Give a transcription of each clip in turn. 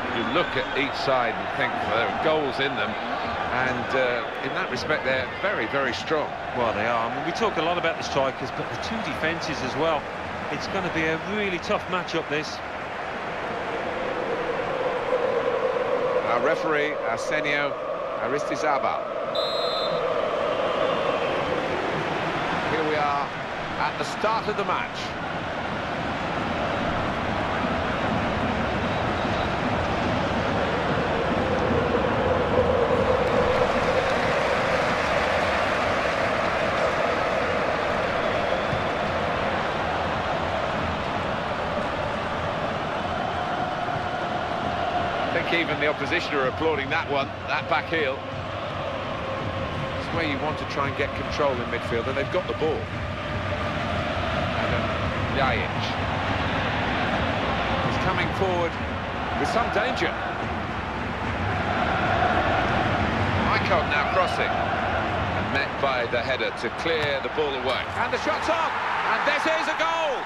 You look at each side and think, well, there are goals in them, and in that respect they're very, very strong. Well, they are. I mean, we talk a lot about the strikers, but the two defences as well. It's going to be a really tough matchup, this. Our referee, Arsenio Aristizabal. Here we are at the start of the match. I think even the opposition are applauding that one, that back heel. It's where you want to try and get control in midfield, and they've got the ball. And Jajic. He's coming forward with some danger. Icon now crossing. And met by the header to clear the ball away. And the shot's on! And this is a goal!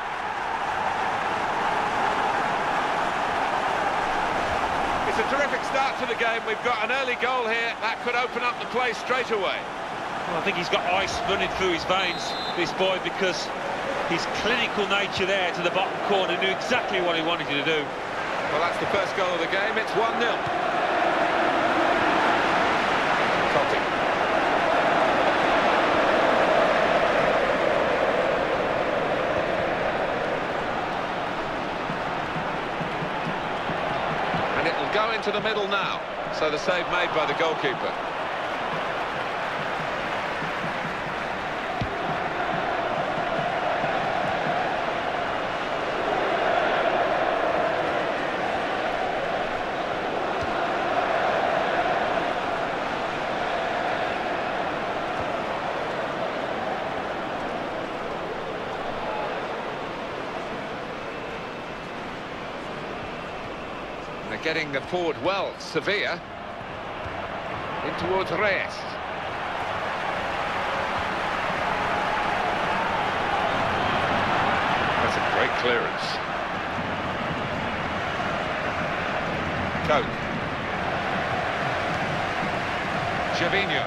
It's a terrific start to the game. We've got an early goal here. That could open up the play straight away. Well, I think he's got ice running through his veins, this boy, because his clinical nature there to the bottom corner knew exactly what he wanted you to do. Well, that's the first goal of the game. It's 1-0. Totti. And it'll go into the middle now. So the save made by the goalkeeper. They're getting the forward well, Sevilla. In towards Reyes. That's a great clearance. Coke. Gervinho.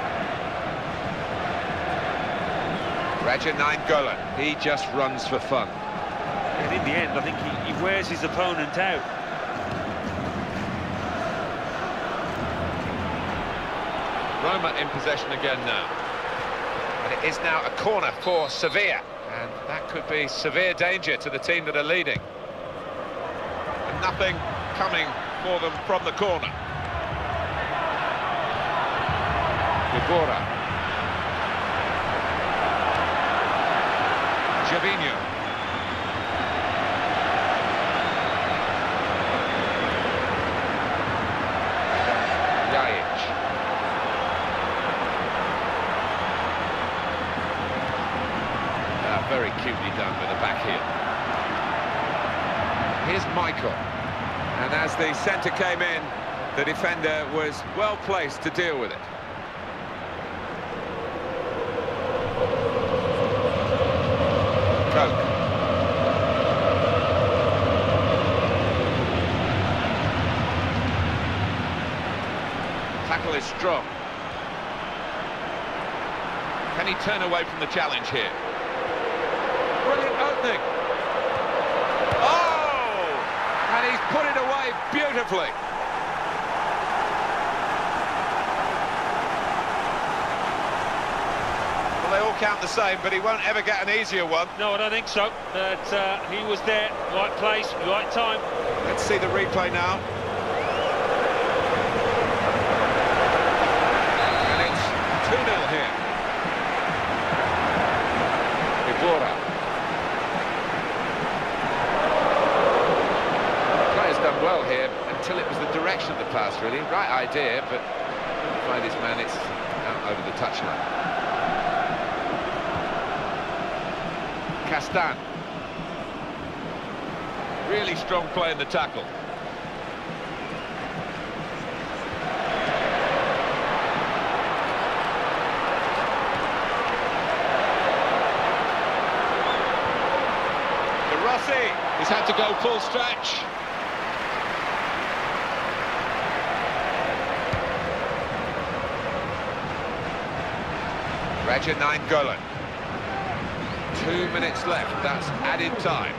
Raja Nainggolan. He just runs for fun. And in the end, I think he wears his opponent out. Roma in possession again now. And it is now a corner for Sevilla. And that could be severe danger to the team that are leading. And nothing coming for them from the corner. Iborra. Gervinho. Jajic. Very cutely done with a back heel. Here's Michael. And as the centre came in, the defender was well placed to deal with it. Coke. Tackle is strong. Can he turn away from the challenge here? Brilliant opening. Oh! And he's put it away beautifully. Well, they all count the same, but he won't ever get an easier one. No, I don't think so. But he was there, right place, right time. Let's see the replay now. And it's 2-0 here. Iborra. Done well here until it was the direction of the pass, really. Right idea, but by this man, it's out over the touchline. Castan. Really strong play in the tackle. De Rossi. He's had to go full stretch. Regia 9 Golan. 2 minutes left, that's added time.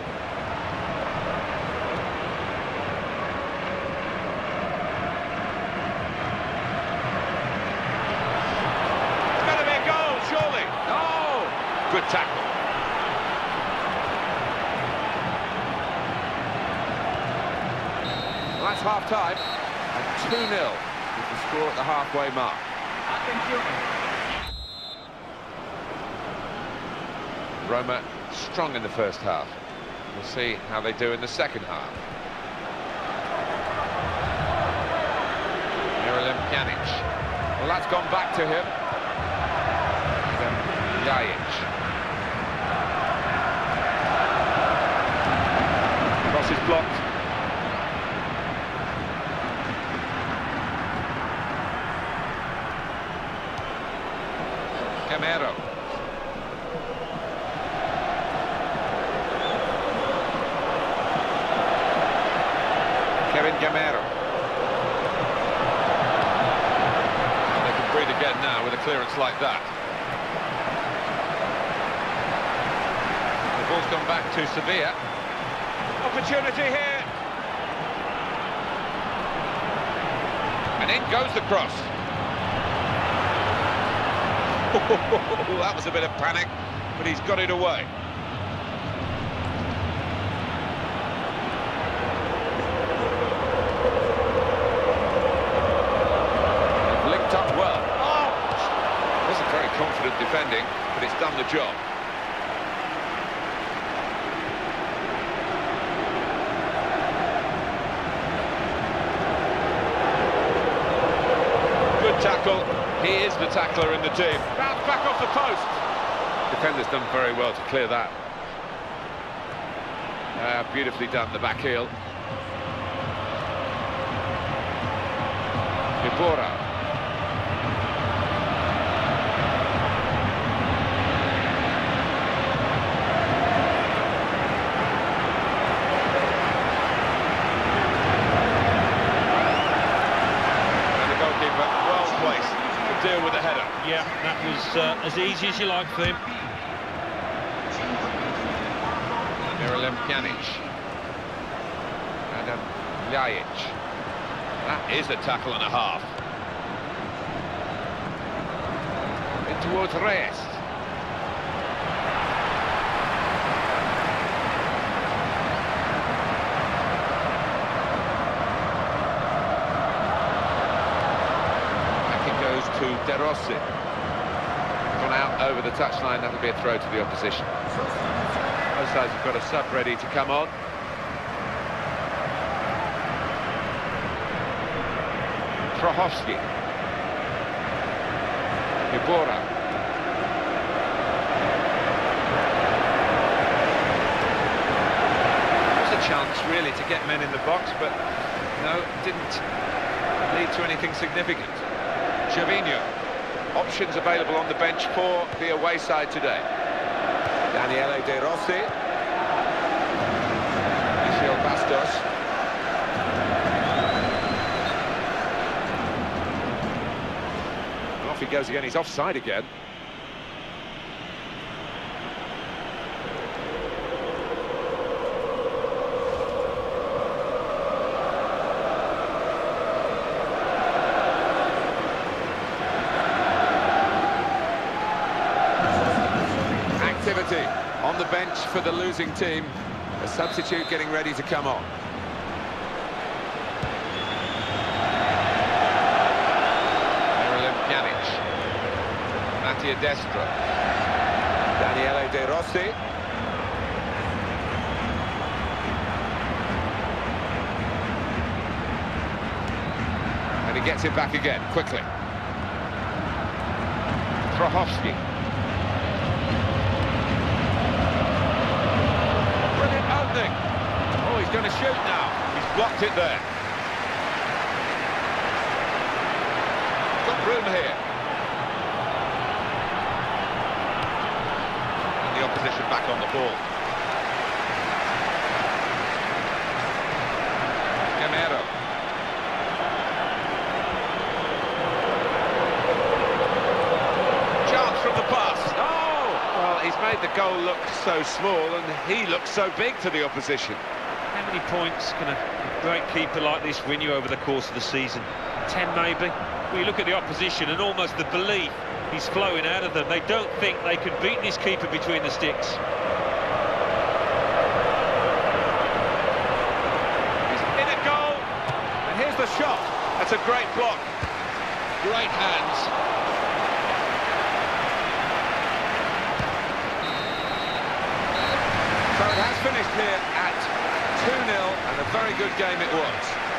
It's going to be a goal, surely. Oh, good tackle. Well, that's half-time, and 2-0 is the score at the halfway mark. Roma strong in the first half. We'll see how they do in the second half. Miralem Pjanic. Well, that's gone back to him. Ljajic. Cross is blocked. Gamero. Gamero. And they can breathe again now with a clearance like that. The ball's gone back to Sevilla. Opportunity here. And in goes the cross. That was a bit of panic, but he's got it away. Confident defending, but it's done the job. Good tackle. He is the tackler in the team. Bounce back off the post. Defender's done very well to clear that. Beautifully done, the back heel. Ibora. Deal with the header. Yeah, that was as easy as you like for him. Miralem Pjanic. And Ljajic. That is a tackle and a half. In towards Reyes. To De Rossi. Gone out over the touchline, that'll be a throw to the opposition. Both sides have got a sub ready to come on. Trochowski. Ibora. There's a chance really to get men in the box, but no, it didn't lead to anything significant. Gervinho, options available on the bench for the away side today. Daniele De Rossi. Michel Bastos. And off he goes again, he's offside again. On the bench for the losing team, a substitute getting ready to come on. Miralem Pjanic, Mattia Destra, Daniele De Rossi. And he gets it back again, quickly. Trochowski. Oh, he's going to shoot now. He's blocked it there. Got room here. And the opposition back on the ball. Gamero. Chance from the pass. look so small and he looks so big to the opposition. How many points can a great keeper like this win you over the course of the season? 10 maybe? Well, you look at the opposition and almost the belief is flowing out of them. They don't think they can beat this keeper between the sticks. He's in a goal, and here's the shot. That's a great block. Great hands. So it has finished here at 2-0, and a very good game it was.